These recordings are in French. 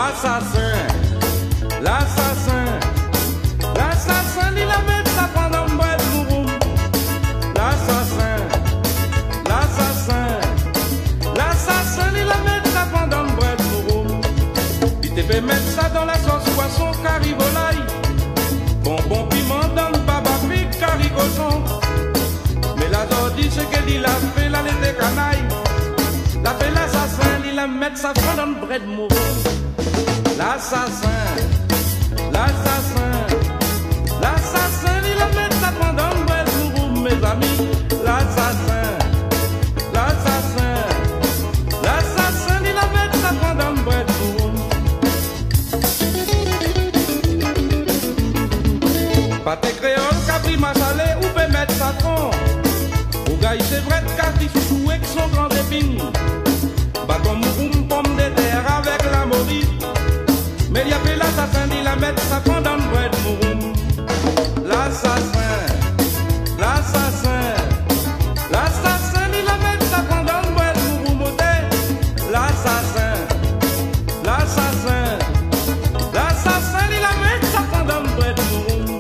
L'assassin, l'assassin, l'assassin, il a mis sa pendant le bras de mouroum. L'assassin, l'assassin, l'assassin, il a mis sa pendant le bras de mouroum. Il te fait mettre ça dans la sauce poisson carivolaille. Bonbon piment dans le babapic carigoson. Mais la dit ce qu'elle dit, la fait la l'été canaille. La fait l'assassin, il a mis sa pendant le bras de mouroum. L'assassin, l'assassin, l'assassin, il a mis ça pendant le bras de mouroum, mes amis. L'assassin, l'assassin, l'assassin, il a mis ça pendant le bras de mouroum. Pâté créole, capri massalé, ou peut mettre sa fond. Ou gaille, c'est vrai, quartier chouchou avec son grand épine. Bâton mouroum, pomme de terre avec la maudite. Mais il y avait l'assassin, il a mis sa pendant le bras de mouroum. L'assassin, l'assassin, l'assassin, il a mis sa pendant le bras de mouroum. L'assassin, l'assassin, l'assassin, il a mis sa pendant le bras de mouroum.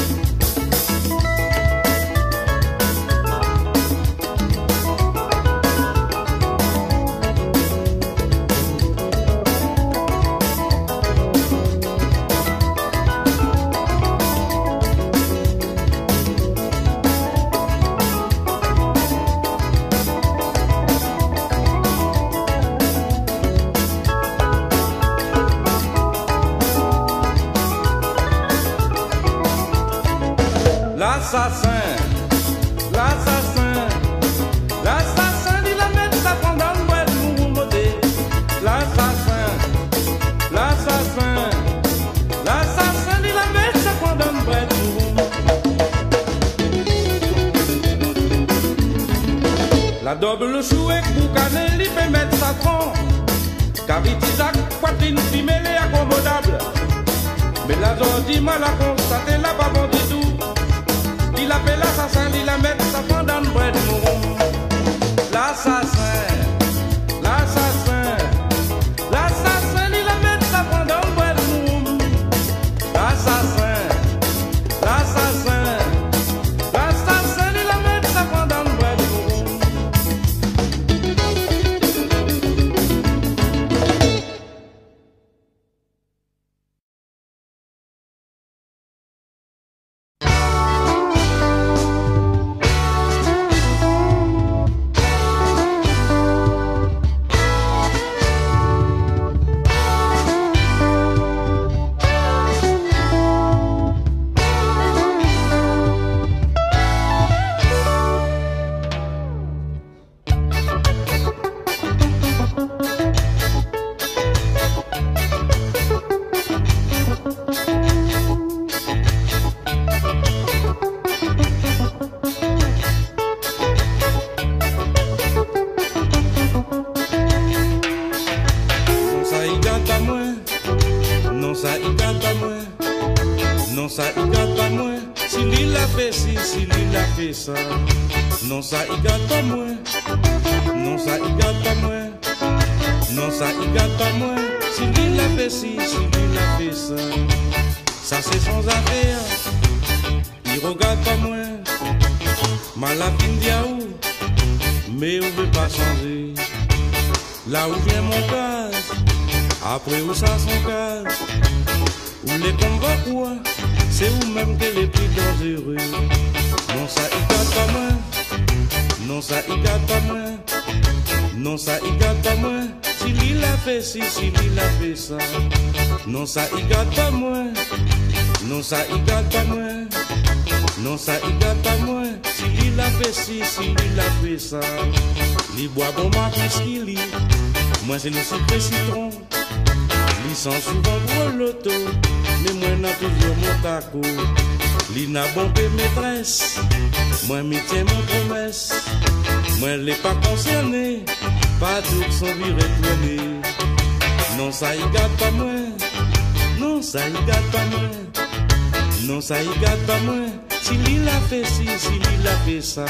L'assassin, l'assassin, l'assassin, il a mis sa pendant le bras de mouroum. L'assassin, l'assassin, l'assassin, il a mis sa pendant le bras de mouroum. La double chou et boucané, il peut mettre sa tronc. Caritisac, poitrine fumée et accommodable. Mais la zone dit mal à constater, la pas bon du tout. Il appelle l'assassin, il a mis sa pendant le bras de mouroum. L'assassin, l'assassin, l'assassin, il a mis sa pendant le bras de mouroum. L'assassin, l'assassin, l'assassin, il a mis sa pendant le bras de mouroum. Non ça y gâte pas moi, si l'il a fait ci, si l'il a fait ça. Non ça y gâte pas moi, non ça y gâte pas moi, non ça y gâte pas moi, si l'il a fait ci, si l'il a fait ça. Ça c'est sans affaire, il regarde pas moi, malapine diaou, mais on veut pas changer. Là où vient mon gaz, après où ça son gaz. Ou les combats quoi, c'est où même que les plus dangereux. Non ça y gâte pas moi, non ça y gâte pas moi, non ça y gâte pas moi. Si l'il a fait ci, si l'il a fait ça. Non ça y gâte pas moi, non ça y gâte pas moi, non ça y gâte pas moi. Si l'il a fait ci, si l'il a fait ça. Li boit bon ma qu'il lit, moi c'est le sucre citron. Li sent souvent gros loto, mais moi n'a toujours mon taco. Li n'a bon que maîtresse, moi m'y tiens mon promesse. Moi l'ai pas concerné, pas tout son vie retourné. Non ça y gâte pas moi, non ça y gâte pas moi, non ça y gâte pas moi. Si l'il a fait ci, si l'il a fait ça.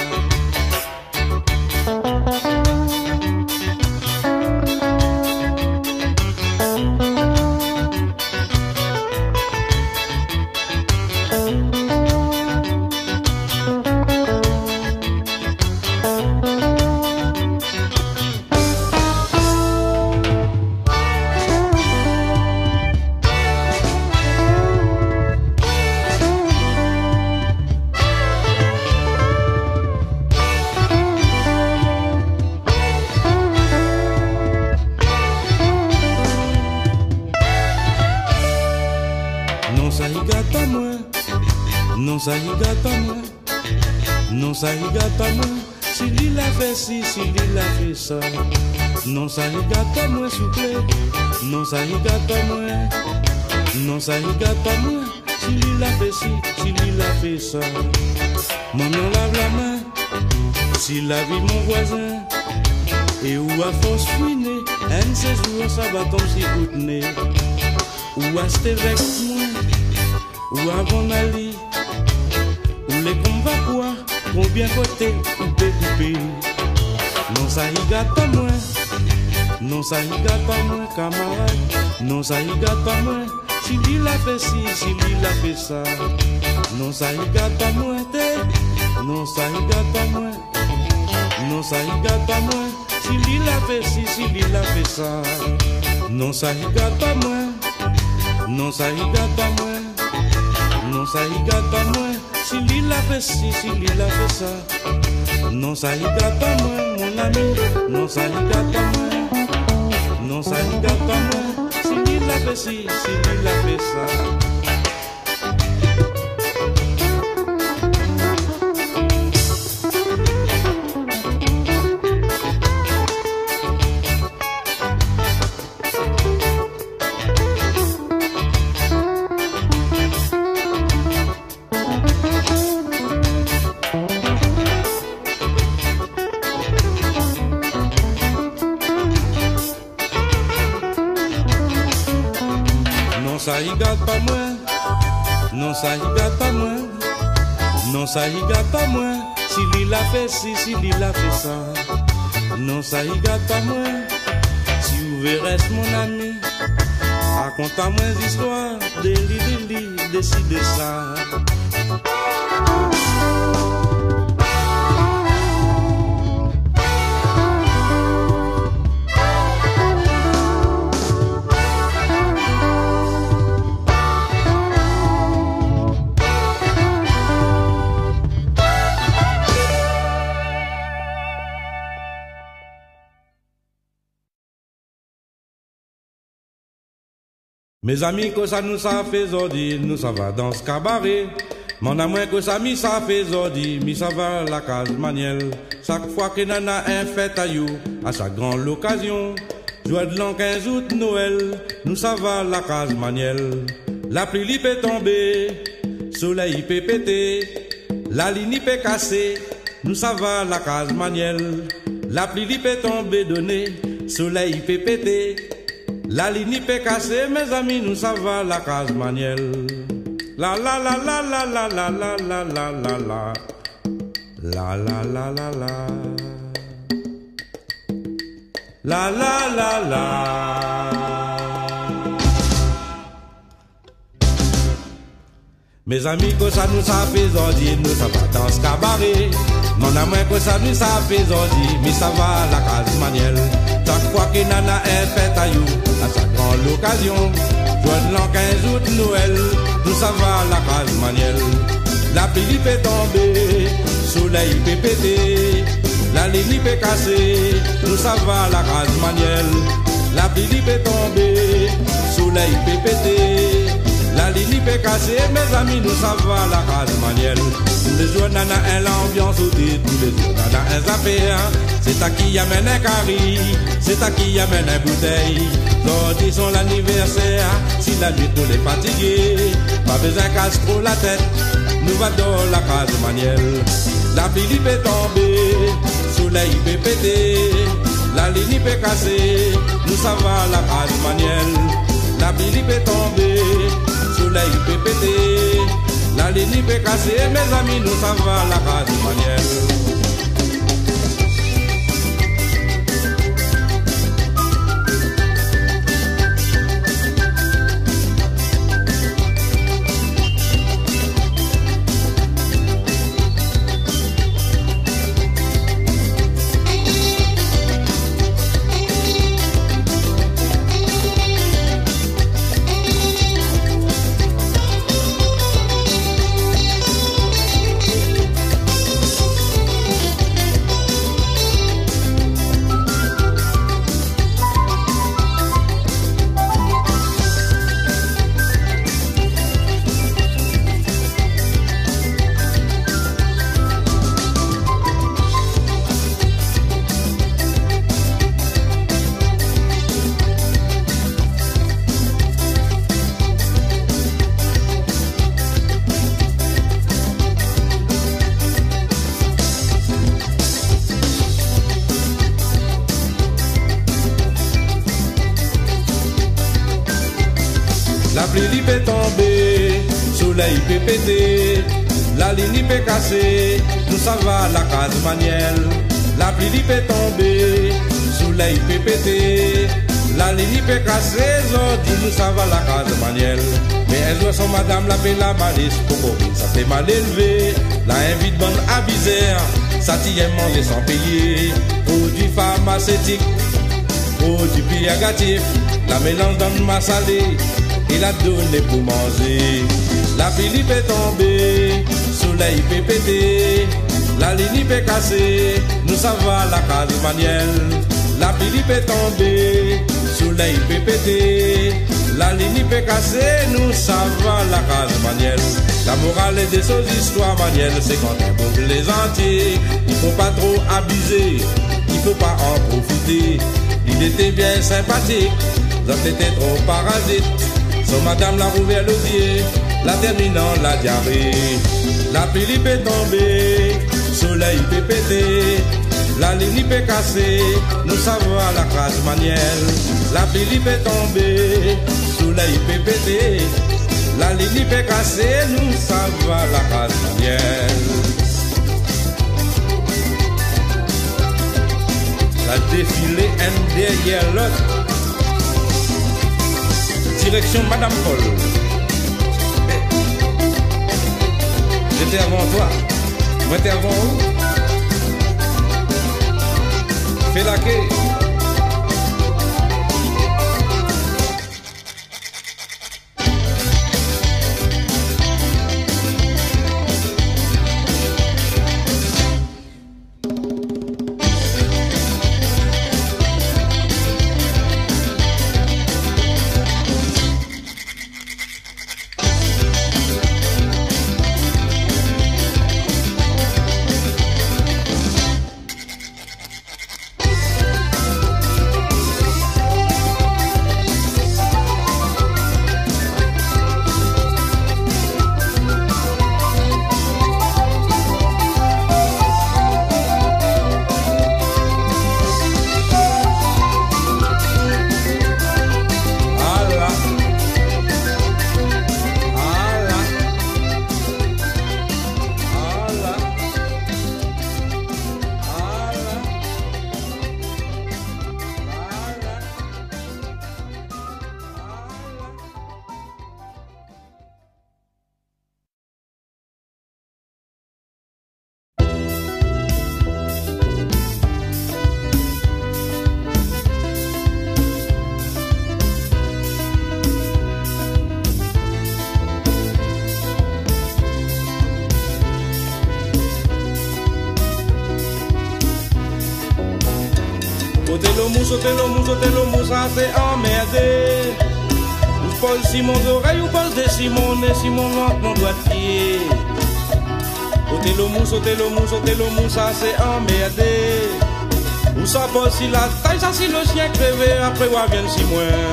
ça y gâte à moi, non ça y gâte à moi. Si il a fait ci, si il a fait ça, non ça y gâte à moi, s'il vous plaît. Non ça y gâte à moi, non ça y gâte à moi. Si il a fait ci, si il a fait ça, maman lave la main. Si la vie mon voisin, et où à force fouiner, un de ces jours ça va tomber si goûter. Ou à cet avec moi, ou avant d'aller, ou les combats quoi, combien côté, coupé, coupé. Non ça y gâte à moi, non ça y gâte à moi, camarade. Non ça y gâte à moi, si il a fait ci, si il a fait ça. Non ça y gâte à moi, non ça y gâte à moi. Non ça y gâte à moi, si il a fait ci, si il a fait ça. Non ça y gâte à moi, non ça y gâte à moi. Non ça y gâte à moi, si il a fait ci, si il a fait ça. Non ça y gâte à moi, mon ami. Non ça y gâte à moi, non ça y gâte à moi, si il a fait ci, si il a fait ça. Non ça y gâte pas moi, non ça y gâte pas moi, non ça y gâte pas moi, si il a fait ci, si il a fait ça. Non ça y gâte pas moi, si vous verrez mon ami, raconte-moi des histoires, des décider ça. Mes amis, que ça nous ça fait aujourd'hui, nous ça va dans ce cabaret. Mon amour, que ça mi ça fait aujourd'hui, mi ça va la case Maniel. Chaque fois que n'en a un fête à you, à chaque grande occasion. Joie de l'an 15 août, Noël, nous ça va la case Maniel. La pluie peut tomber, soleil peut péter, la ligne peut casser, nous ça va la case Maniel. La pluie peut tomber, donner, soleil peut péter. La ligne peut casser, mes amis, nous ça va la case Maniel. La la la la la la la la la la la la. La la la la la. La la la la. Mes amis, que ça nous ça fait aujourd'hui, nous ça va dans ce cabaret. Mon amour, que ça nous ça fait aujourd'hui, mais ça va la case Maniel. Chaque fois que nana est fête à you, à chaque grande occasion. Joie de l'an 15 août, Noël, nous ça va la case Maniel. La pluie peut tomber, soleil peut péter, la ligne peut casser, nous ça va la case Maniel. La pluie peut tomber, soleil peut péter, la ligne peut casser, mes amis, nous ça va la case Maniel. Tous les jours, nana, l'ambiance au dit, tous les jours, nana, un affaire. C'est à qui amène un carré, c'est à qui amène un bouteille. Aujourd'hui, son l'anniversaire, si la nuit nous les fatigués, pas besoin casse trop la tête, nous va dans la case Maniel. La pluie peut tomber, soleil peut péter, la ligne peut casser, nous ça va la case Maniel. La pluie peut tomber, soleil peut péter, la ligne peut casser, mes amis, nous ça va la case Maniel. pluie peut tomber, soleil peut péter, la ligne peut casser, nous ça va la case manuelle. La pluie peut tomber, soleil peut péter, la ligne peut casser, nous ça va la case manuelle. Mais elle doit son madame la paix la malice, pour ça fait mal élevé, la invite bonne avisère, ça tient manger sans payer, produits pharmaceutiques, produits purgatifs, la mélange dans le masse salée, et la donne pour manger. La pluie peut tomber, soleil peut péter, la ligne peut casser, nous ça va la case manuelle. La pluie peut tomber, soleil peut péter, la ligne peut casser, nous ça va la case manuelle. La morale de ces histoires manuelles, c'est quand on pour les entiers, il faut pas trop abuser, il faut pas en profiter. Il était bien sympathique, l'autre était trop parasite. Son madame l'a rouvert l'osier, la terminant la diarrhée. La pluie peut tomber, soleil peut péter, la ligne peut casser, nous savons à la case manuelle. La pluie peut tomber, soleil peut péter, la ligne peut casser, nous savons à la case manuelle. La défilé un derrière l'autre. Direction Madame Paul. J'étais avant toi. Moi t'es avant où? Fais la quai. Ôtez le mousse, ça c'est emmerdé. Ou Paul Simon d'oreille, ou Paul de Simon, et Simon rentre mon doigtier. Ôtez le mousse, ça c'est emmerdé. Ou ça Paul si la taille, ça si le chien crevé, après ou vient si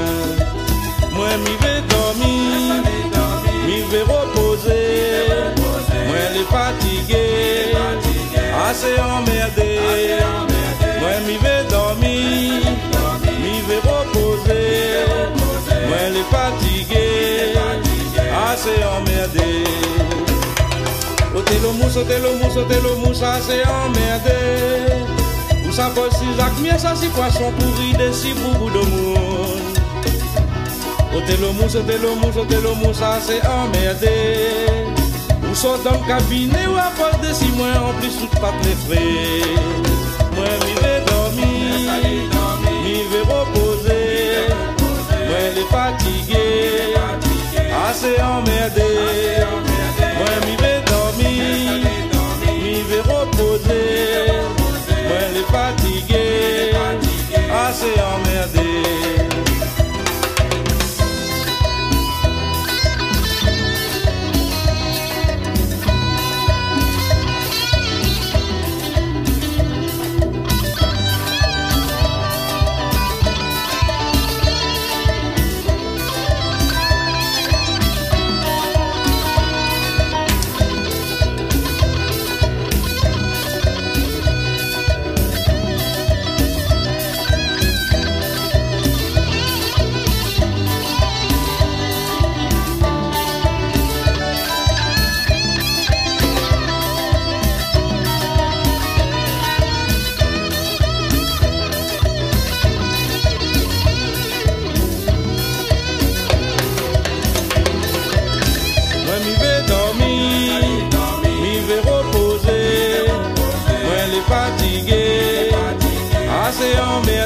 moi m'y vais dormir, m'y vais reposer, moi les fatigué, assez emmerdé. Moi m'y vais dormir, m'y vais reposer, moi les fatigué, assez emmerdé. Ôtez le mousse, assez emmerdé. Ou ça pose si Jacques, ça si poisson pourri, des si beaucoup de monde. Ôtez le mousse, assez emmerdé. Ou sort dans le cabinet ou à poste de 6 mois, en plus tout pas les frais. Moi m'y vais dormir, m'y vais reposer, moi les fatigué, assez emmerdé. Moi m'y vais dormir, m'y vais reposer, moi les fatigué, assez emmerdé.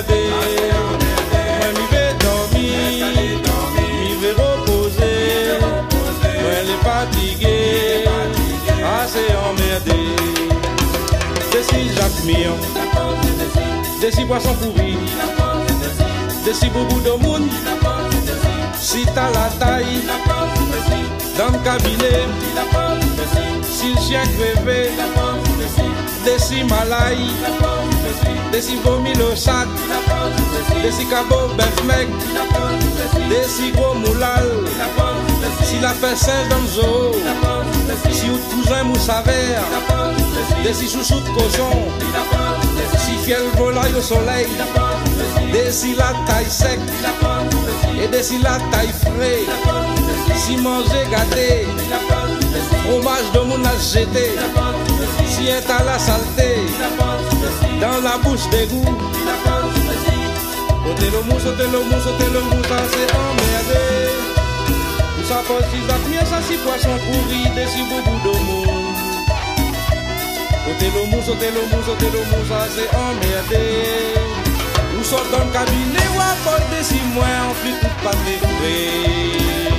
emmerdé. Moi m'y vais dormir, m'y vais reposer. Moi les fatigué, assez emmerdé. Desi Jacques Mion, desi poisson pourri, desi beaucoup de monde. Si t'as la taille, dans le cabinet, si le chien crevé, desi malaï, desi vomi le sac, desi cabot bœuf mec, desi gros moulal, si la fait singe dans le zoo, si ou cousin moussaver, desi chouchou de cochon, si fiel volaille au soleil, desi la taille sec, et desi la taille frais, si manger gâté, fromage de mon a jeté, si est à la saleté, dans la bouche d'égout. Ôtez le mousse, ça c'est emmerdé. Ça pose si ça mieux, ça si poisson pourri, des si beaucoup de monde. Ôtez le mousse, ça c'est emmerdé. Ou sort dans le cabinet, ou apporte des si moins, en plus tout pas découvrir.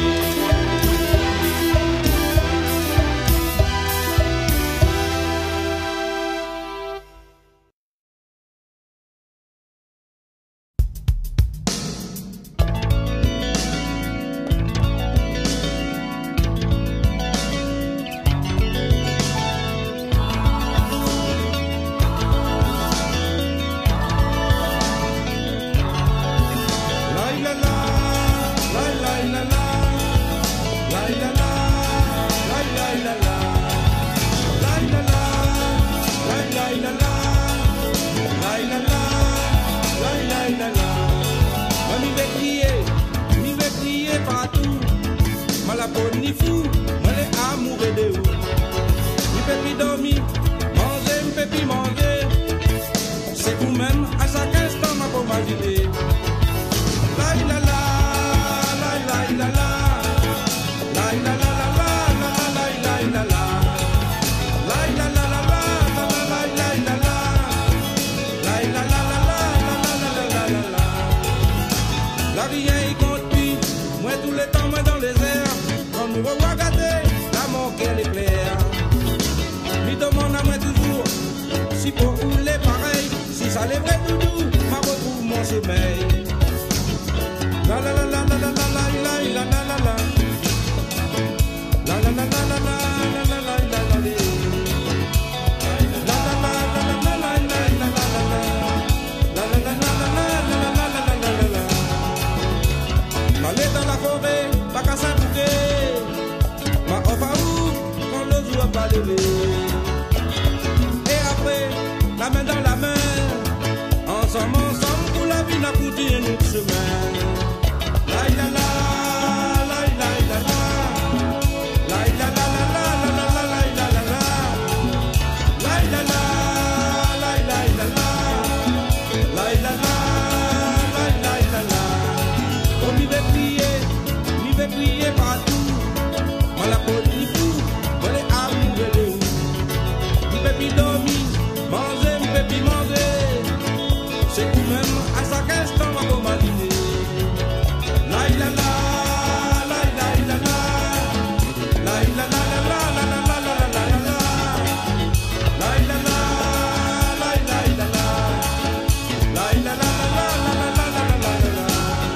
Ni fou, moi les amoureux de vous. Ni peut plus dormir, manger, ni peut plus manger. C'est vous-même, à chaque instant, ma pomme agitée. La la la, la la la la, la la la la, la la la la la, la la la la la, la la la la, la la la la la. La vie est continue, moi tout le temps, moi dans les airs. Nous regarder la mort qu'elle est claire. Lui demande à moi toujours si pour rouler pareil, si ça les vrai doudou, ma retrouve mon sommeil. La la la la la la la la la la la la la. La la la la la la la la la la la. La la la la la la la la la la. La la la la la la la la la. Aller dans la forêt, pas qu'à s'embouquer. Ma opa où, quand le jour a pas levé. Et après, la main dans la main, ensemble, ensemble, pour la vie n'a continué notre chemin. La la la, la la la la, la la la la la la la la la la la, la la la, la la la la, la la la, la la la. Comme il veut prier partout. La police, on les amoureux de vous. Il peut plus dormir, manger, il peut plus manger. C'est vous-même, à chaque instant, ma pomme agitée. La la la, la la la la, la la la la la la la la la la la, la la la, la la la la, la la la la la la la la la.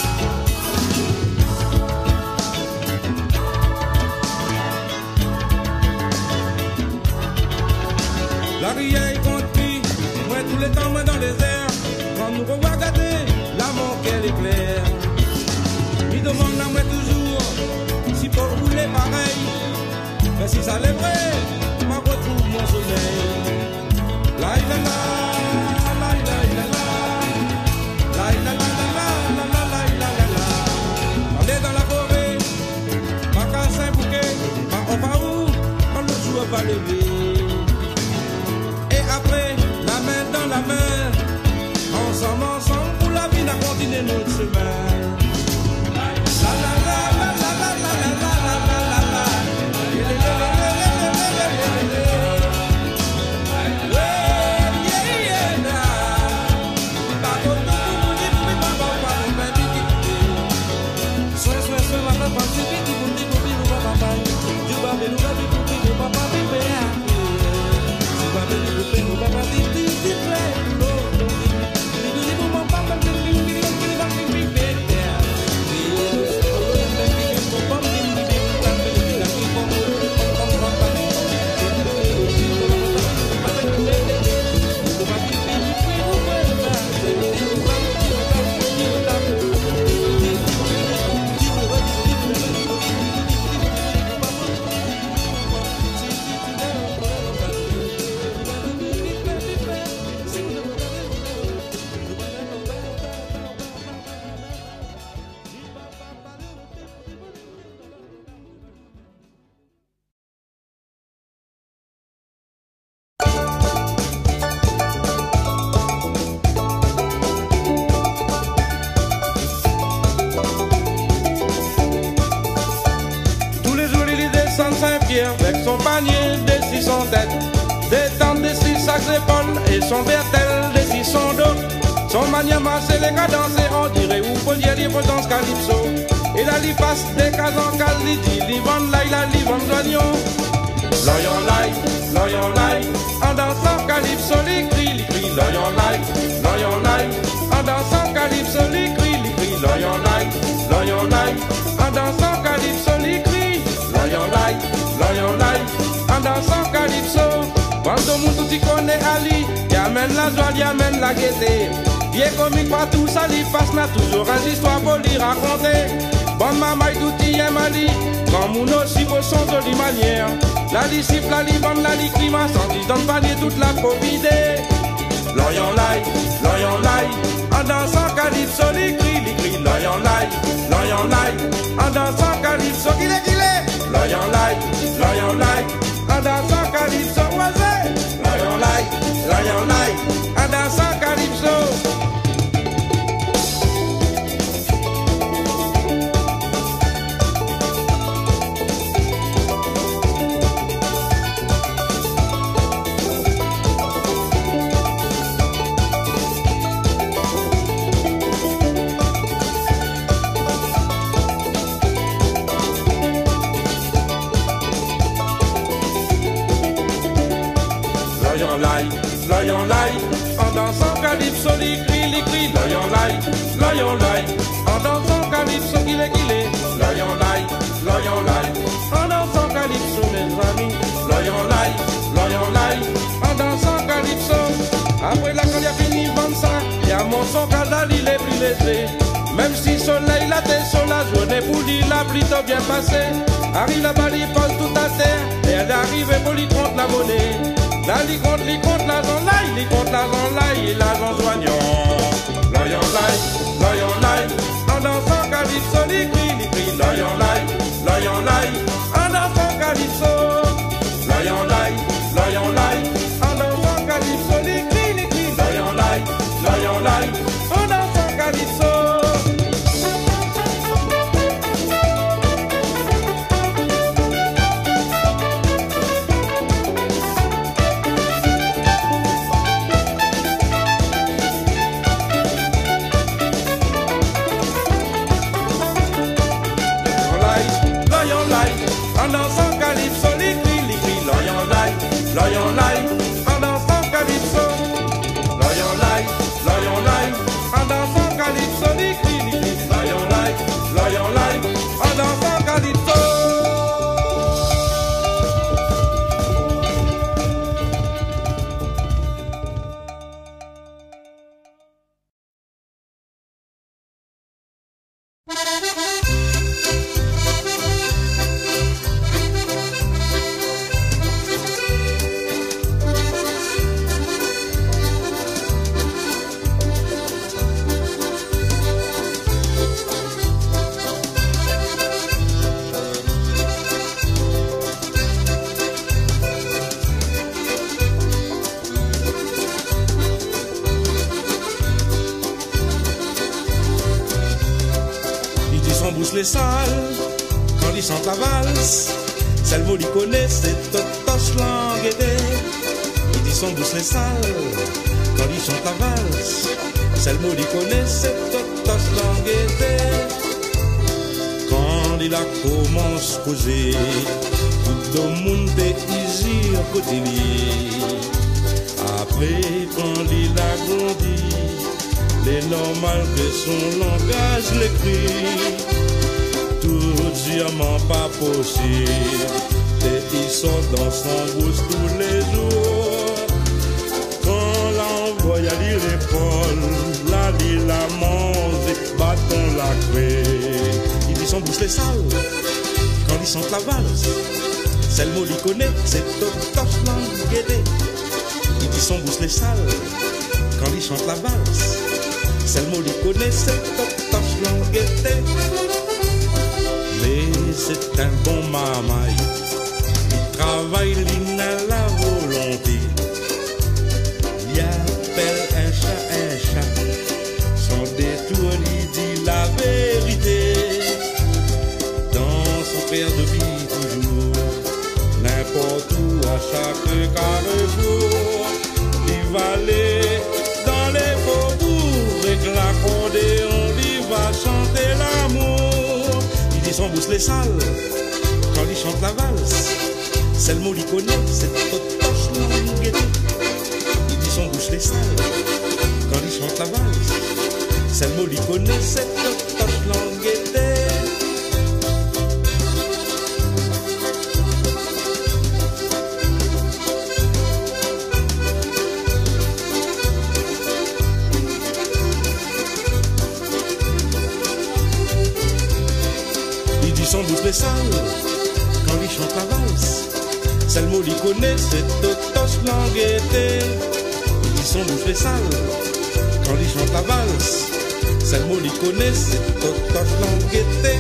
La vie est compris, moi tout le temps, moi dans les airs. Quand nous regarder, la mort qu'elle est claire. Il demande à moi toujours si pour rouler pareil. Mais si ça l'est vrai, ma retrouve mon sommeil. La la la, la la la la, la la la la la la la la la la. On est dans la forêt, ma casse un bouquet, ma opa où, quand le jour va lever. Après, la main dans la main, ensemble, ensemble, pour la vie n'a continué notre chemin. La la la la la la la la la la la. Yeah, yeah, yeah. son panier, dessus son tête, détente dessus sa épaule et son vertel dessus son dos. Son maniement c'est les cadences, on dirait ou faut dire libre dans ce calypso. Et là il passe des cases en case, il dit, il vend l'ail, là il vend l'oignon. L'oignon l'ail, en dansant calypso, il crie, l'oignon l'ail, en dansant calypso, il crie, l'oignon l'ail, en dansant calypso, il crie, l'oignon l'ail, en dansant calypso. Quand tout le monde tout y connaît Ali, il amène la joie, il amène la gaieté. Il est comique partout, ça lui passe, n'a toujours une histoire pour lui raconter. Bon maman, tout y est mali, comme on aussi pour son jolie manière. La disciple, la libande, la climat, sans dire dans le panier toute la pauvreté. L'oignon l'ail, en dansant calypso, il crie, l'oignon l'ail, en dansant calypso, qu'il est, l'oignon l'ail, en dansant calypso, oisé, l'oignon l'ail, en dansant calypso. L'oignon l'ail, en dansant calypso, il crie, l'oignon l'ail, en dansant calypso, qu'il est, l'oignon l'ail, en dansant calypso, mes amis, l'oignon l'ail, en dansant calypso. Après la quand il a fini vendre ça, il y a mon son cadal, il est plus léger. Même si soleil la tête sur la journée pour lui, la plutôt bien passé. Arrive là-bas, il pose tout à terre, et elle arrive pour lui contre la monnaie. Là, il compte l'argent là, il compte l'argent là, et l'argent soignant. L'oignon l'ail, en dansant calypso, il crie, l'oignon l'ail, en dansant calypso. L'oignon l'ail, en dansant calypso, il crie, l'oignon l'ail, en dansant calypso. En dansant calypso, il crie, l'oignon l'ail, en dansant calypso. L'oignon l'ail, en dansant calypso, il crie, l'oignon l'ail, en dansant calypso. Les salles, quand ils chantent la valse, celle mot ils connaissent, c'est totoche langue. Ils disent son bouche les salles, quand ils chantent la valse, celle mot ils connaissent, c'est totoche langue. Quand il a commencé à causer, tout le monde est ici à côté de lui. Après, quand il a grandi, les normal que son langage l'écrit. Tout diamant pas possible, et il sort dans son bouche tous les jours. Quand l'envoie à l'école, là il a mangé, bâton la clé. Il dit son bouche les sales, quand il chante la valse, c'est le mot qu'il connaît, c'est totoche langue. Il dit son bouche les sales, quand il chante la valse, c'est le mot qu'il connaît, c'est totoche langue. Mais c'est un bon mamaï, il travaille, il a la volonté. Il appelle un chat, son détour, il dit la vérité. Dans son père de vie toujours, n'importe s'embouche les salles quand il chante la valse. C'est le mot qu'il connaît, c'est totoche languette. Il dit son bouche les salles quand il chante la valse. C'est le mot qu'il connaît, c'est totoche languette. Il dit son bouche les salles quand il chante la valse. C'est le mot qu'il connaît, c'est totoche languette. Il dit son bouche les salles quand il chante la valse. C'est le mot qu'il connaît, c'est totoche languette.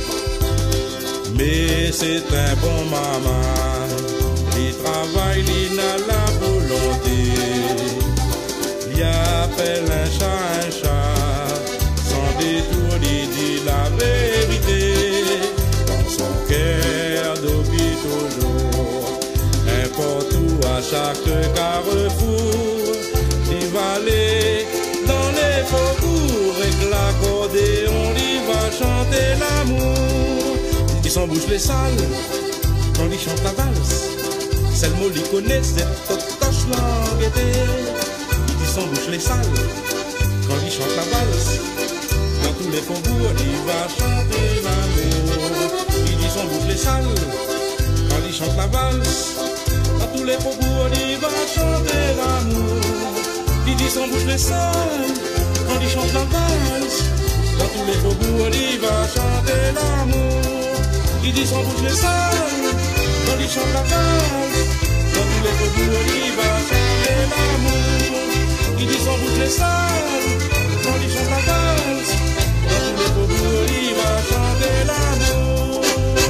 Mais c'est un bon maman, il travaille, il a la volonté. Il appelle un chat, sans détour, il dit la vérité. Dans son cœur d'oubli toujours, n'importe où, à chaque carrefour, il va aller dans les faubourgs, avec l'accordéon, il va chanter l'amour. Il s'embouche les salles quand il chante la valse. C'est le mot qu'il connaît, c'est totoche languette. Il s'embouche les salles quand il chante la valse. Dans tous les faubourgs, il va chanter l'amour. Il dit s'embouche les salles quand il chante la valse. Dans tous les faubourgs, il va chanter l'amour. Il dit s'embouche les salles quand il chante la valse. Dans tous les faubourgs, il va chanter l'amour. Il dit s'embouche les salles quand il chante la valse. Dans tous les faubourgs, il va chanter l'amour. Il dit s'embouche les salles quand il chante la valse. Dans tous les faubourgs, il va chanter l'amour.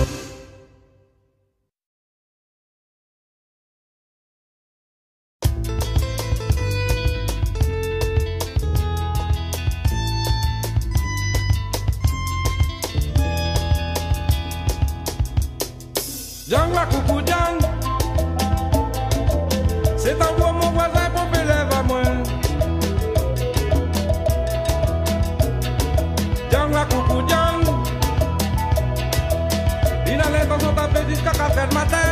Djang la coucou Djang, c'est un beau mon voisin pour élève à moi. Djang la coucou Djang, il a l'intention de taper jusqu'à 4 h du matin.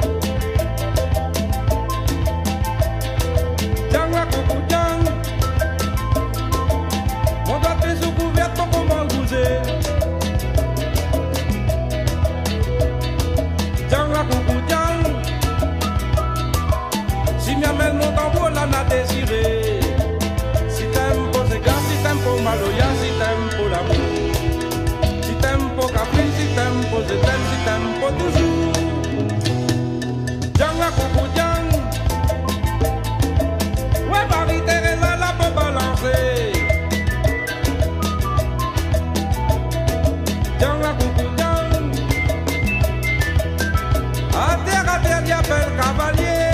Djang la coucou Djang, on doit faire sous couvert pour qu'on va bouger. Djang la coucou Djang, si mi amène mon tambour là n'a désiré. Si t'aimes pour ses gars, si t'aimes pour Maloya, si t'aimes pour l'amour. Si t'aimes pour Capri, si t'aimes pour je t'aime, si t'aimes pour toujours. Djang la coucou Djang, ouais Marie-Thérèse là pour balancer. Djang la coucou Djang, à terre, y appelle cavalier.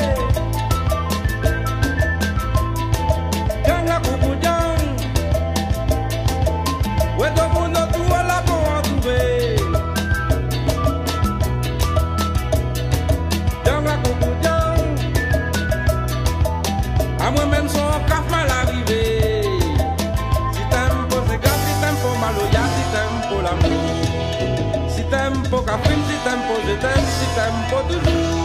Djang la coucou Djang, ouais donc on a tout à la pour en trouver. Djang la coucou Djang, à moi-même son caf mal arrivé. Si t'aimes pour ces gars, si t'aimes pour Maloya, si t'aimes pour l'amour. Si t'aimes pour Catherine, si t'aimes pour je t'aime, si t'aimes pour toujours.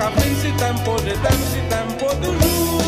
Catherine, si tempo, je t'aime, si tempo toujours.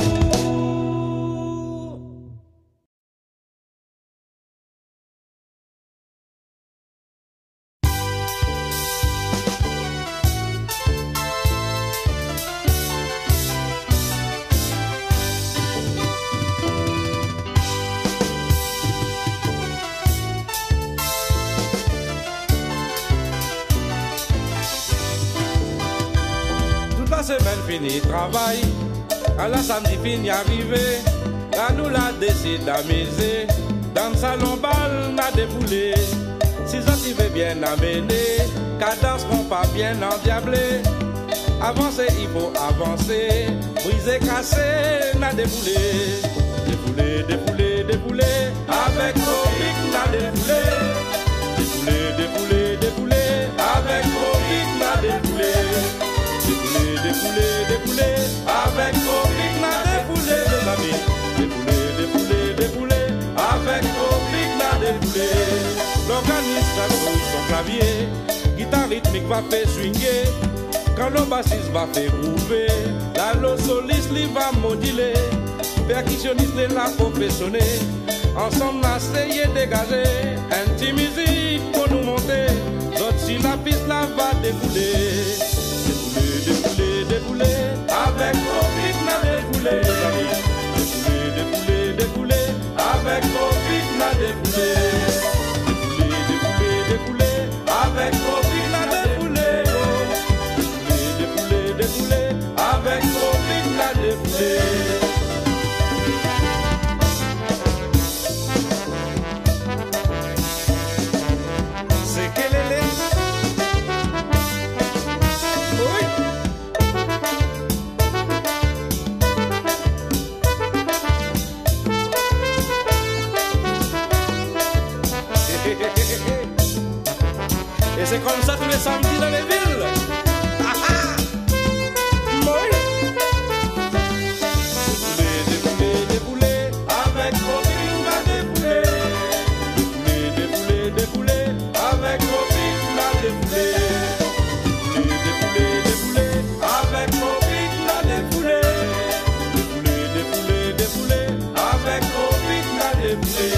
Semaine fini travail, à la samedi fini arrivé, là nous la décide d'amuser, dans le salon bal n'a déboulé, si ça s'y veut bien amener, cadence qu'on pas bien endiablé, avancer il faut avancer, briser casser n'a déboulé, déboulé, déboulé, déboulé, avec Covid n'a déboulé, déboulé, déboulé, déboulé, avec Covid n'a déboulé. Déboulé, déboulé, avec Covid n'a déboulé, les amis. Déboulé, déboulé, déboulé, avec Covid n'a déboulé. L'organiste a joué son clavier, guitare rythmique va faire swinguer, quand le bassiste va faire groover, la soliste lui va moduler, percussionniste l'a professionné, ensemble on a essayé de dégager, un petit musique pour nous monter, l'autre si la piste là va débouler. Déboulé, déboulé, avec Covid n'a déboulé, les amis. Déboulé, déboulé, déboulé, avec Covid n'a déboulé. Déboulé, déboulé, déboulé, avec Covid n'a déboulé. Déboulé, déboulé, déboulé, avec Covid n'a déboulé. C'est quel est et c'est comme ça tous les samedis dans les villes. Ah ah. Moi. Déboulé, déboulé, déboulé, avec Covid n'a déboulé. Déboulé, déboulé, déboulé, avec Covid n'a déboulé. Déboulé, déboulé, déboulé, avec Covid n'a déboulé. Déboulé, déboulé, déboulé, avec Covid n'a déboulé.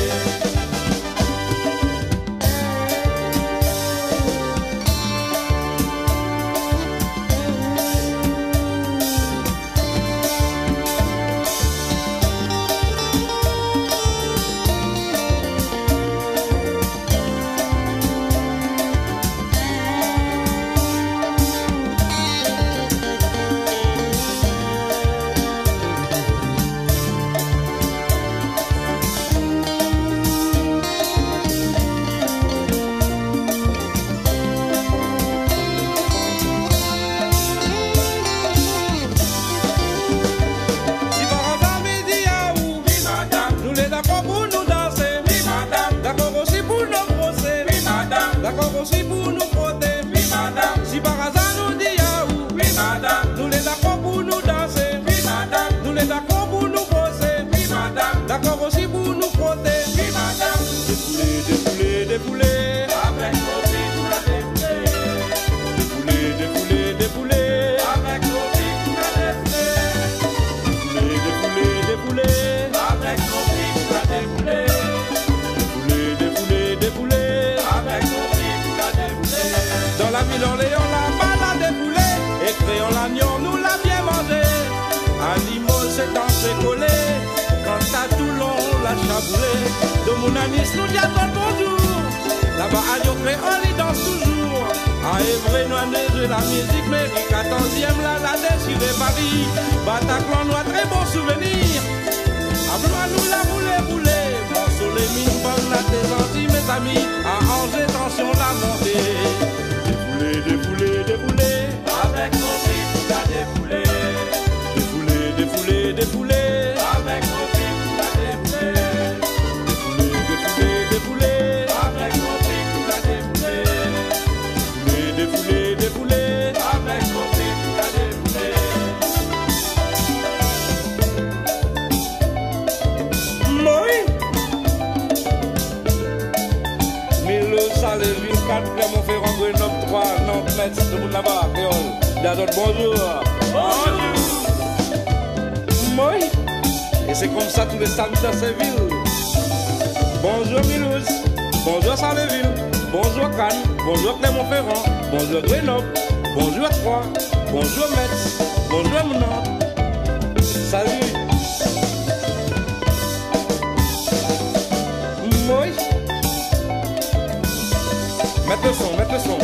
D'accord aussi pour nous frotter, oui madame. Si par hasard nous dit yaou, oui madame. Nous les d'accord pour nous danser, oui madame. Nous les d'accord pour nous poser, oui madame. D'accord aussi pour nous frotter, oui madame. Déboulé, déboulé, déboulé, avec Covid nous la déboulé. Déboulé, déboulé, déboulé, avec Covid nous la déboulé. Déboulé, déboulé, déboulé, avec Covid nous la déboulé. Déboulé, déboulé, déboulé, avec dans la ville Orléans, la balle a déboulé. Et créons l'agneau, nous l'a bien mangé. À Limoges, c'est dansé collé. Quand à Toulon, la chaboulé. De mon anis, nous dit à toi bonjour. Là-bas, à Lyon, on y danse toujours. À Évry, nous avons la musique mérique. 14e, là, la désirée Paris. Bataclan, nous a très bons souvenirs. À Blois, nous la boulé. Morceau, les mines, bonne, la tes Antilles, mes amis. À Angers, tension, la montée. Déboulé, déboulé, avec Covid nous la déboulé. Déboulé, déboulé, déboulé, avec Covid nous la déboulé. Déboulé, déboulé, déboulé, avec Covid nous la déboulé. Déboulé, déboulé, déboulé, avec Covid nous la déboulé. Moi, Mille Salles, Ville 4, Clermont-Ferrand, Grenoble 3, Nantes, Metz, tout le monde là-bas, Créole. Dadot, bonjour. Bonjour. Moi. Et c'est comme ça tous les samedis dans ces villes. Bonjour Mulhouse. Bonjour Sarleville. Bonjour Cannes. Bonjour Clermont-Ferrand. Bonjour Grenoble. Bonjour Troyes. Bonjour Metz. Bonjour Nantes. Salut. Moi. Mets le son, mets le son.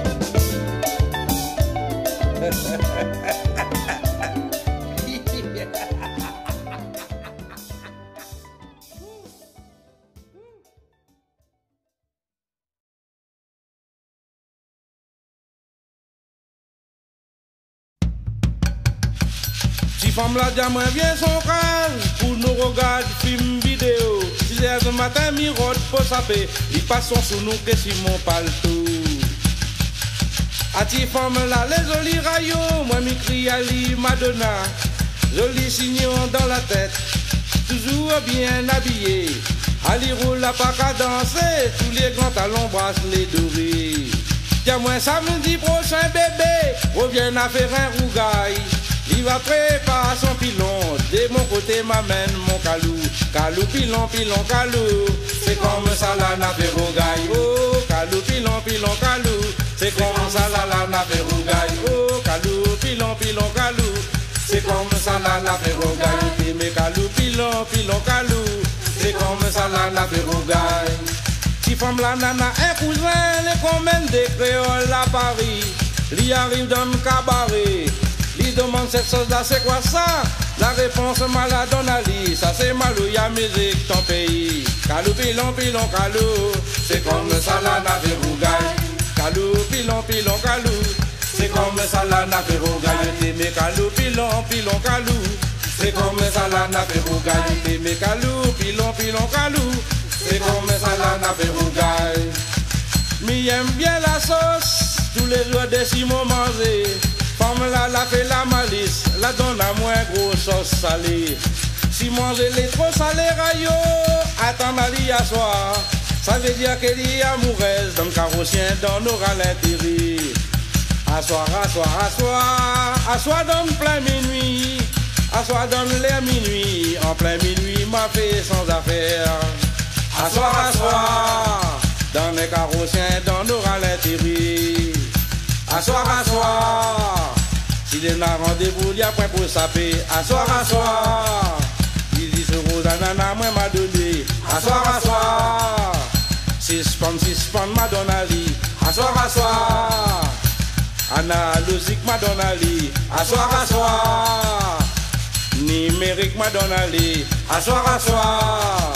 Si femme la diamant vient son cage pour nous regarder film vidéo. 6 heures du matin, mirote pour saper. Ils passent sous nous que si mon palto. A ti femme là, les jolis rayons. Moi m'écris Ali Madonna. Joli signon dans la tête. Toujours bien habillé. Ali roule la pas qu'à danser. Tous les grands talons brassent les dorés. Tiens-moi samedi prochain bébé. Reviens à faire un rougaille. Il va préparer son pilon. De mon côté m'amène mon calou. Calou, pilon, pilon, calou. C'est comme ça la nappe rougaille. Oh, calou, pilon, pilon, calou. C'est comme ça la nappe rougaille. Oh, calou, pilon, pilon, calou. C'est comme ça la nappe rougaille. Mais calou, pilon, pilon, calou. C'est comme ça la nappe rougaille. Si femme la nana, un cousin, les commènes des créoles à Paris. L'y arrive dans le cabaret. Il demande cette chose là, c'est quoi ça? La réponse malade on a dit, ça c'est malou, y'a musique ton pays. Calou, pilon, pilon, calou. C'est comme ça la nappe rougaille. Calou, pilon, pilon, calou. C'est comme ça la nappe rougaille. Mais calou, pilon, pilon, calou. C'est comme ça la nappe rougaille. Mais calou, pilon, pilon, calou. C'est comme ça la nappe rougaille. Mais aime bien la sauce, tous les jours des Simon manger. Femme la fait la malice, la donne à moins gros sauce salée. Si manger les trop salés rayo, attends d'aller asseoir. Ça veut dire qu'elle est amoureuse, dans le carrossien, dans nos l'intérêt. Asseoir, asseoir, asseoir, asseoir dans le plein minuit. Asseoir dans l'air minuit, en plein minuit, m'a fait sans affaire. Asseoir, asseoir, dans les carrossiens, dans nos l'intérêt. Asseoir, asseoir. Si les n'a rendez-vous, il y a point pour saper. Asseoir, asseoir. Il dit ce rose à nana, moi m'a donné. Asseoir, asseoir. 6 pounds, m'a donné à lui. Asseoir, asseoir. Analogique, m'a donné à lui. Asseoir, asseoir. Numérique, m'a donné à lui. Asseoir, asseoir.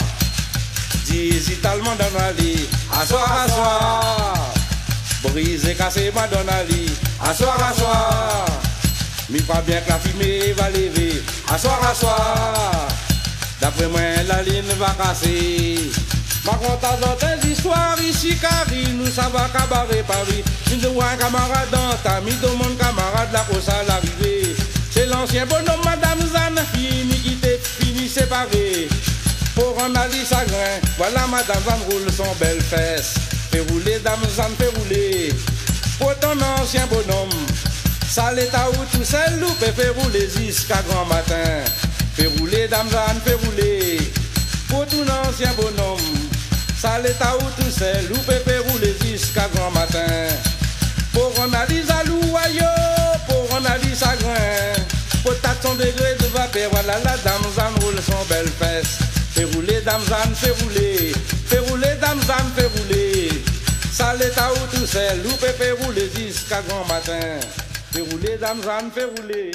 Digital, m'a donné à lui. Asseoir, asseoir. Brisé, cassé, madone Ali. Asseoir, asseoir. Mi pas bien que la fumée va lever. Asseoir, asseoir. D'après moi, la ligne va casser. Ma contact dans tes histoires ici, Carrie, nous ça va cabaret Paris. Nous devons un camarade dans ta, mi demande camarade la cause à l'arrivée. C'est l'ancien bonhomme, madame Zane, fini quitté, fini séparé. Pour en aller chagrin, voilà madame Zane roule son belle fesse. Fais rouler, dame Zane, fais rouler. Pour ton ancien bonhomme, ça l'état où tout seul loupe, fais rouler jusqu'à grand matin. Fais rouler, dame Zane, fais rouler. Pour ton ancien bonhomme, ça l'état où tout seul loupe, fais rouler jusqu'à grand matin. Pour on a dit alouayo, pour on a dit chagrin. Pour t'as son degré de vapeur, voilà la dame Zane roule son belle fesse. Fais rouler, dame Zane, fais rouler. Fais rouler, dame Zane, fais rouler. Ça l'état où tout seul, loupe fait rouler jusqu'à grand matin. Fais rouler, dame Zane, fais rouler.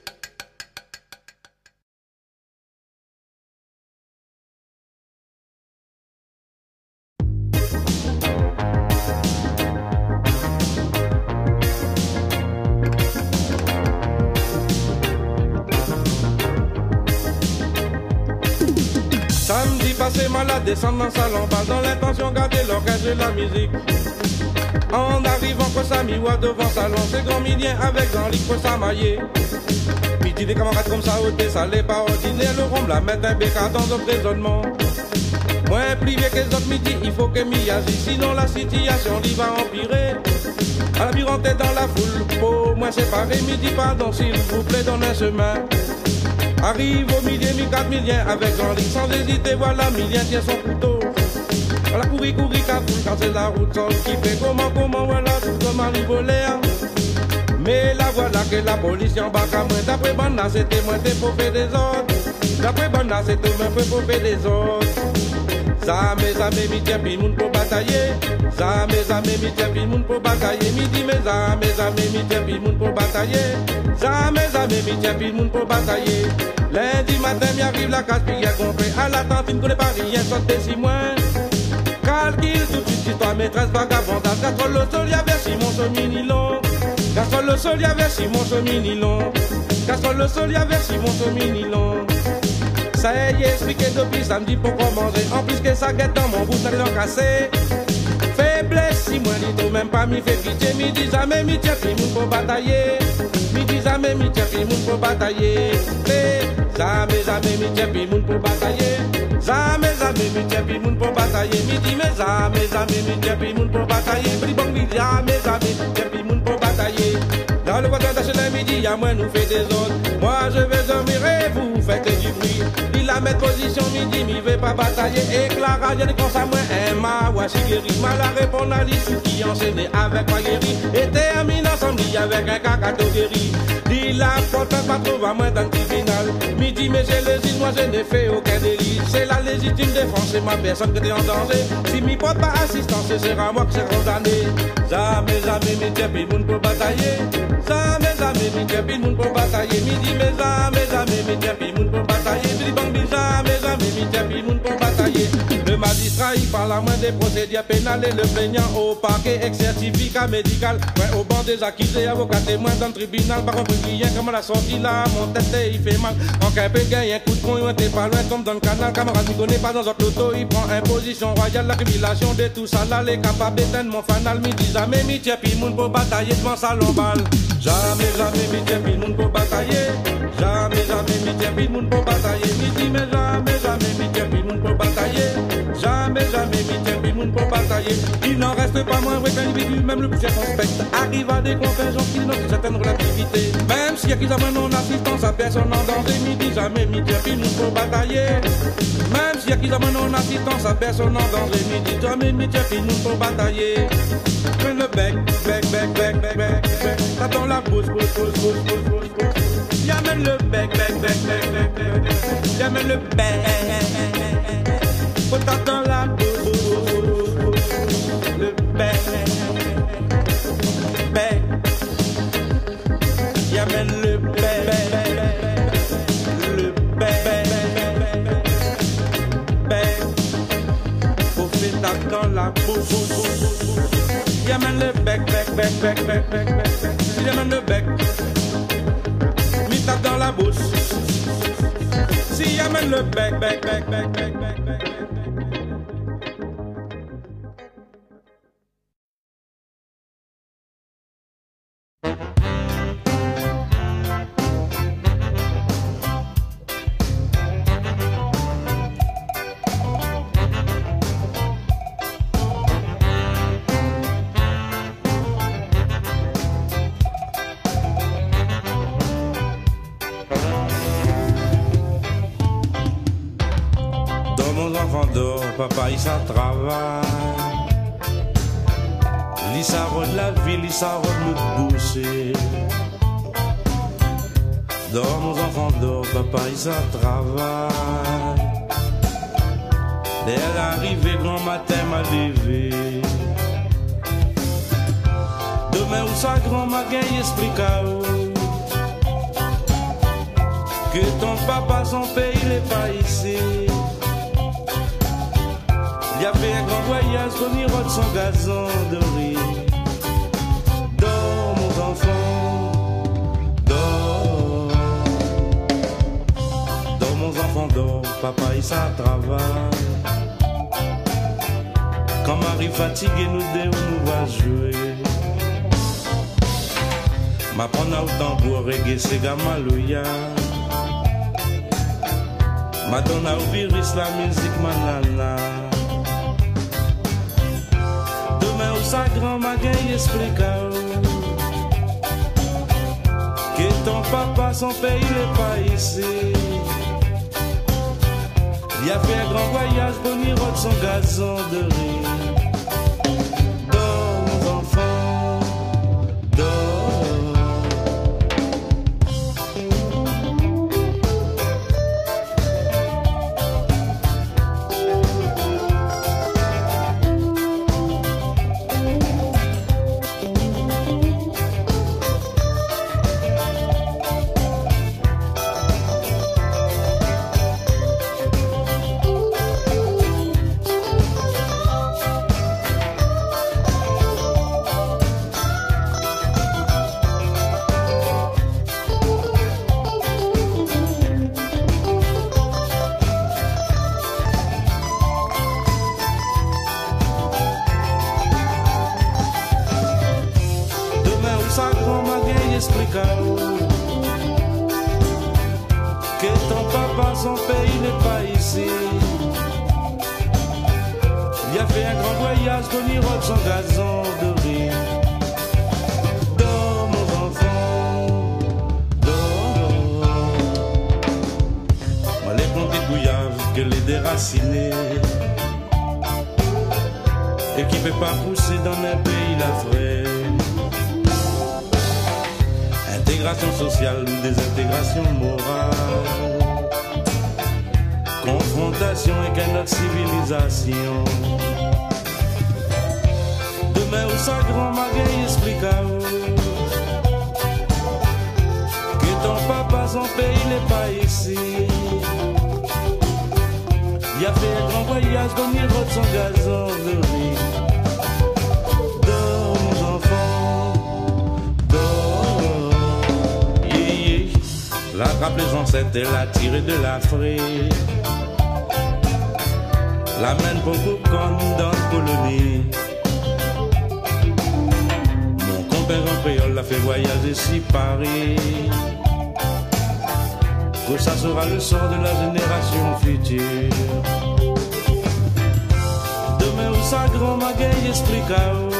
Samedi passé, malade, descendre dans le salon, pas dans l'intention de garder l'orchestre de la musique. En arrivant pour sa miwa devant salon, c'est grand milien avec grand lit pour s'amailler. Midi des camarades comme ça, ôté, ça l'est pas ordinaire, le rhum la mettre un béca dans un raisonnement. Moins privé que les autres midi, il faut que m'y agisse, sinon la situation y va empirer. À la rentrée dans la foule, pour moi séparé, midi pardon s'il vous plaît, donne un chemin. Arrive au milieu, mi-4 milliens, avec Jean-Luc, sans hésiter, voilà, Milien tient son couteau. Voilà, courir, capoule, quand c'est la route, sol qui fait comment, voilà, tout comme arrive au l'air. Mais là, voilà que la police en bas à moi, d'après Banda, c'était moins pour faire des ordres. D'après Banda, c'était moins pour faire des ordres. Ça, mes amis, mi tient pis moun pour batailler. Ça, mes amis, mi tient pis moun pour batailler. Midi, mes amis, mi tient pis moun pour batailler. Ça, mes amis, mi tient pis moun pour batailler. Lundi matin, mi arrive la casse, puis y'a compris. À la tantine, connais pas rien, sortez si moins. Calcule tout de suite, si toi, maîtresse vagabondage. Gastrol le sol, y'avait Simon Sominilon. Gastrol le sol, y'avait Simon Sominilon. Gastrol le sol, y'avait Simon Sominilon. Ça y est, expliqué depuis samedi pour manger. En plus que ça guette dans mon bout, ça l'en cassé. Faiblesse, si moi ni tout, même pas mi fait pitié. Mi dis jamais mi tient pis moun pour batailler. Mi dis jamais mi tient pis moun pour batailler. Jamais mi tient pis moun pour batailler. Jamais mi tient pis moun pour batailler. Mi dis mais jamais mi tient pis moun pour batailler. Bri bon mi jamais mi tient pis moun pour batailler. Dans le voisin d'HLM midi, à moi nous fait des autres. Moi je vais dormir et vous faites du bruit. Il a mettre position midi, mi veut pas batailler. Et Clara, j'ai dit qu'on ça moi, ma washi guéri. Mal à répondre à l'issue qui enchaînait avec ma guéri. Et termine ensemble avec un cacato guéri. Il a porté pas trop à moi dans le tribunal. Midi, mais j'ai légitime, moi je n'ai fait aucun délit. C'est la légitime défense, c'est ma personne qui était en danger. Si mi porte pas assistance, c'est sera moi qui serai condamné. Jamais mi tient pis moun pour batailler. Jamais mi tient pis moun pour batailler. Midi, mais jamais mi tient pis moun pour batailler. Jamais mi tient pis moun pour batailler. Le magistrat, il parle à moins des procédures pénales et le plaignant au parquet avec certificat médical. Ouais, au banc des accusés, avocat témoin dans le tribunal. Par contre, rien comment la sortie là, mon tête il fait mal. En qu'un peu gagne un coup de poing, il était pas loin, tombe dans le canal. Camarade, il connaît pas dans notre loto, il prend imposition royale, l'accumulation de tout ça là, les capables d'éteindre mon fanal. Mi dit jamais mi tient pis moun pour batailler devant salon balle. Jamais mi tient pis moun pour batailler. Jamais mi tient pis moun pour batailler. Mi dit mais jamais mi tient pis moun pour batailler. Jamais mi tient pis moun pour batailler. Il n'en reste pas moins vrai qu'un individu, même le plus circonspect, arrive à des contingents qui n'ont une certaine relativité. Même s'il y a qui amènent non assistance à personne en danger, mi dit jamais mi tient pis moun pour batailler. Même s'il y a qui amènent non assistance à personne en danger, mi dit jamais mi tient pis moun pour batailler. Prends le bec, t'attends la pousse. Y'amène le bec, y'amène le bec. Faut t'attendre la pousse, le bec. Y'amène le bec, faut faire t'attendre la pousse. Y'amène le bec, y'amène le bec. Mi tape dans la bouche. Si y'amène le bec. Papa, il s'en travaille. Il s'arrête la ville, il s'arrête le boucher. Dors, mon enfant, dors, papa, il s'en travaille. Dès l'arrivée, grand matin, m'a levé. Demain, où ça, grand matin, il explique à vous que ton papa, son pays, il n'est pas ici. Il y avait un grand voyage pour y rôde son gazon doré. Dors, mon enfant, dors. Dors, mon enfant, dors. Papa, il s'en travaille. Quand Marie fatiguée, nous deux, nous va jouer. M'apprendre à autant pour reggae, c'est gamalouya. Madonna au virus, la musique, manana. Demain, au ça, grand magasin explique que ton papa, son pays n'est pas ici. Il a fait un grand voyage pour venir de son gazon de riz. Dors, mon enfant, dors. Sa grand magasin explique que ton papa, son pays n'est pas ici. Il a fait un grand voyage pour venir de son gazon de riz. Dors, mon enfant, dors. Moi, les plantes de gouyave que les déracinés et qui ne peut pas pousser dans un pays la fraîche. Intégration sociale ou désintégration morale, confrontation avec notre civilisation. Demain où sa grand magasin explique que ton papa, son pays n'est pas ici. Il a fait un grand voyage pour venir de son gazon de riz. La grappe les ancêtres, elle a tiré de l'Afrique. La mène pour comme dans la colonie. Mon compère en créole l'a fait voyager si Paris. Que ça sera le sort de la génération future. Demain où sa grand magasin explique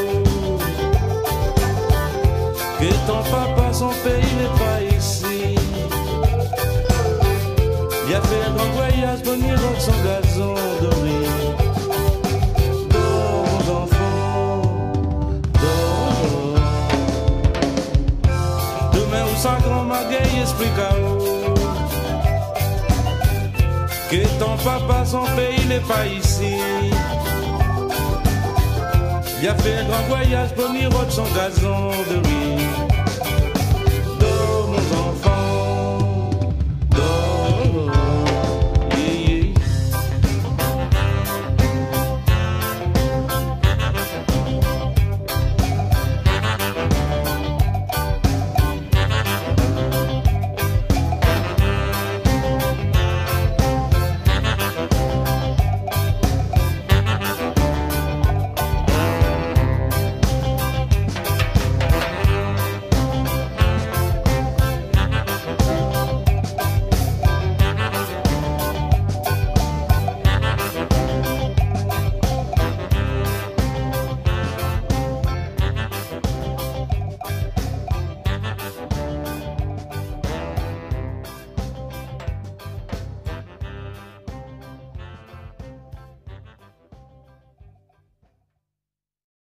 que ton papa, son pays n'est pas ici. Il a fait un grand voyage pour venir de son gazon de riz. Dors, mon enfant, dors. Demain où sa grand magasin explique que ton papa, son pays n'est pas ici. Il a fait un grand voyage pour venir de son gazon de riz.